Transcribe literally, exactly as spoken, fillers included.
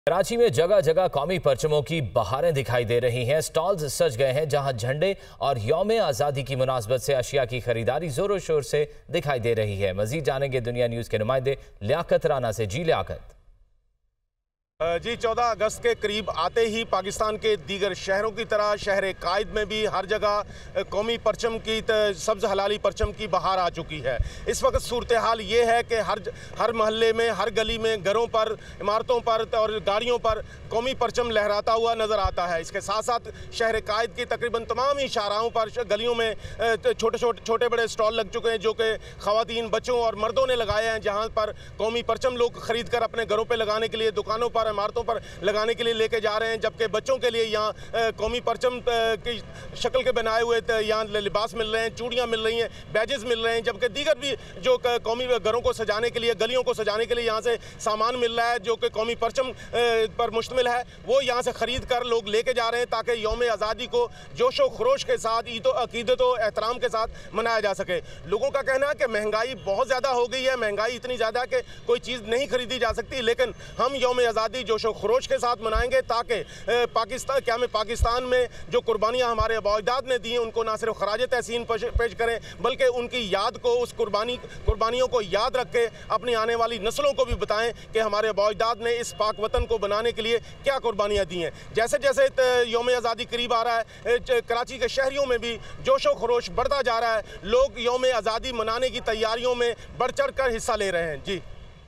कराची में जगह जगह कौमी परचमों की बहारें दिखाई दे रही हैं। स्टॉल्स सज गए हैं जहां झंडे और यौम आज़ादी की मुनासबत से अशिया की खरीदारी जोरों शोर से दिखाई दे रही है। मजीद जानेंगे दुनिया न्यूज़ के नुमाइंदे लियाकत राना से। जी लियाकत। जी, चौदह अगस्त के करीब आते ही पाकिस्तान के दीगर शहरों की तरह शहर कायद में भी हर जगह कौमी परचम की सब्ज़ हलाली परचम की बहार आ चुकी है। इस वक्त सूरत हाल ये है कि हर हर मोहल्ले में, हर गली में, घरों पर, इमारतों पर और गाड़ियों पर कौमी परचम लहराता हुआ नज़र आता है। इसके साथ साथ शहर कायद की तकरीबन तमाम ही शाहराहों पर, गलियों में छोटे छोटे छोटे बड़े स्टॉल लग चुके हैं जो कि ख़वातीन, बच्चों और मर्दों ने लगाए हैं, जहाँ पर कौमी परचम लोग ख़रीद कर अपने घरों पर लगाने के लिए, दुकानों पर, इमारतों पर लगाने के लिए लेके जा रहे हैं। जबकि बच्चों के लिए यहाँ कौमी परचम की शक्ल के बनाए हुए यहाँ लिबास मिल रहे हैं, चूड़ियाँ मिल रही हैं, बैजेस मिल रहे हैं। जबकि दीगर भी जो कौमी घरों को सजाने के लिए, गलियों को सजाने के लिए यहाँ से सामान मिल रहा है जो कि कौमी परचम पर मुश्तमिल है, वो यहाँ से ख़रीद कर लोग लेके जा रहे हैं ताकि यौम आज़ादी को जोशो खरोश के साथ, ईद अकीदत व एहतराम के साथ मनाया जा सके। लोगों का कहना है कि महंगाई बहुत ज़्यादा हो गई है, महंगाई इतनी ज़्यादा कि कोई चीज़ नहीं खरीदी जा सकती, लेकिन हम यौम आज़ादी जोशो खरोश के साथ मनाएंगे ताकि पाकिस्तान क्या में पाकिस्तान में जो कुर्बानियाँ हमारे आबा-ओ-अजदाद ने दी हैं उनको ना सिर्फ खराज तहसीन पेश करें बल्कि उनकी याद को, उस कुर्बानी कुर्बानियों को याद रख के अपनी आने वाली नस्लों को भी बताएं कि हमारे आबा-ओ-अजदाद ने इस पाक वतन को बनाने के लिए क्या कुर्बानियाँ दी हैं। जैसे जैसे यौम आज़ादी करीब आ रहा है, कराची के शहरियों में भी जोशो खरोश बढ़ता जा रहा है। लोग यौम आज़ादी मनाने की तैयारियों में बढ़ चढ़ कर हिस्सा ले रहे हैं। जी।